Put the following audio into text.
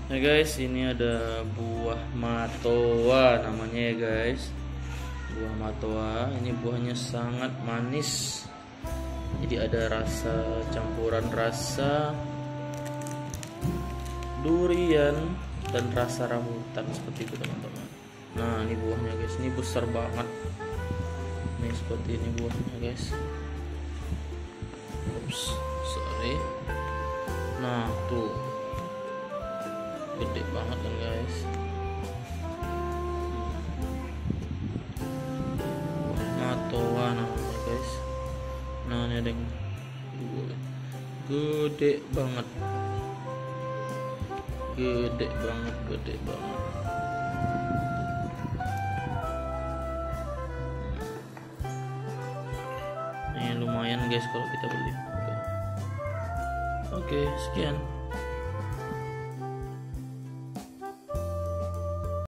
Nah guys, ini ada buah matoa namanya ya guys. Buah matoa, ini buahnya sangat manis. Jadi ada rasa campuran rasa durian dan rasa rambutan seperti itu teman-teman. Nah ini buahnya guys, ini besar banget. Ini seperti ini buahnya guys. Ups, sorry. Nah tuh, gede banget kan guys. Matoa namanya guys. Nah ini ada yang gede banget, gede banget, gede banget. Ini lumayan guys kalau kita beli. Oke, sekian.